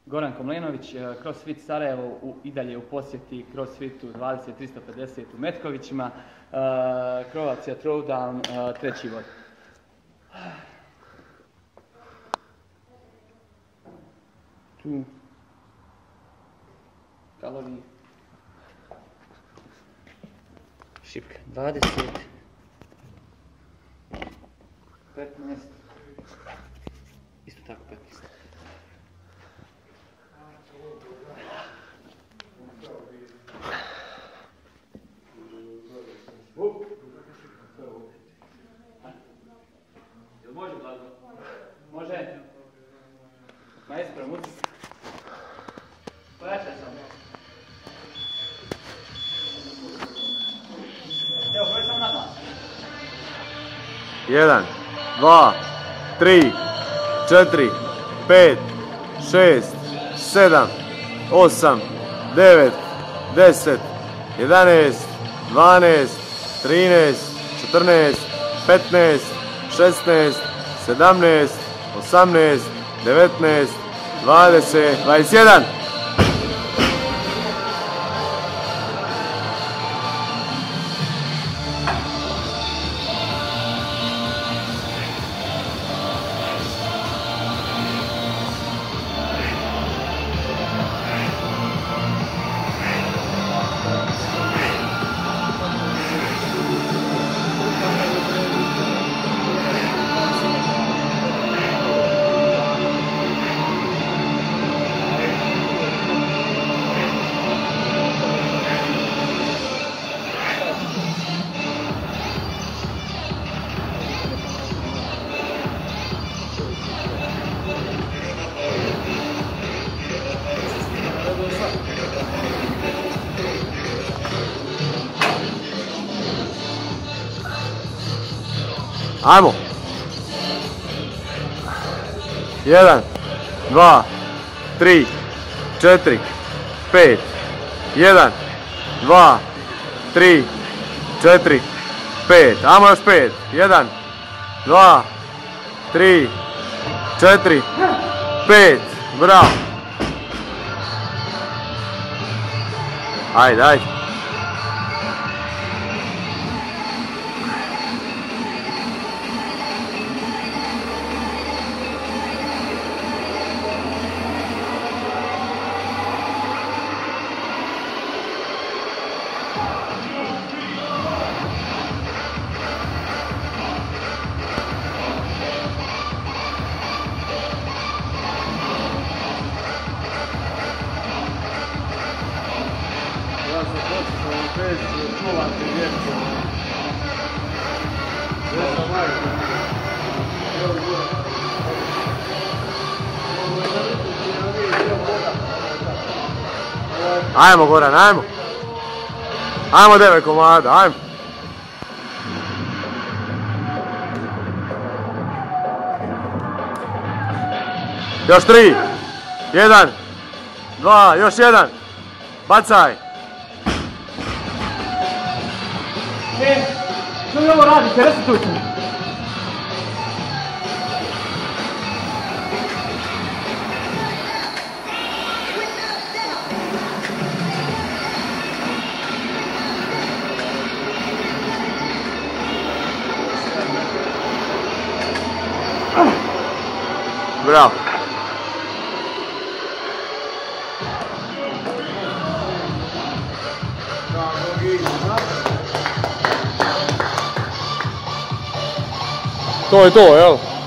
Goran Komlenović, CrossFit Sarajevo i dalje u posjeti CrossFitu 20-350 u Metkovićima, Croatia Throwdown, treći vod. Tu kalorije, šipka 20, 15, isto tako 15. Jel može Blago? Može? Maestro, muci. Pojačaj sam. Evo, broj sam na glas. 1, 2, 3, 4, 5, 6, 7, 8, 9, 10, 11, 12, 13, 14, 15, 16, 17, 18, 19, 20, 21. Ajmo! 1, 2, 3, 4, 5, 1, 2, 3, 4, 5, ajmo još 5, 1, 2, 3, 4, 5, bravo! Ajde, ajde! Ajmo Goran, ajmo! Ajmo 9 komada, ajmo! Još 3, 1, 2, još 1, bacaj! Što vi ovo radite? Resetujte mi! Bravo! To je to, jel?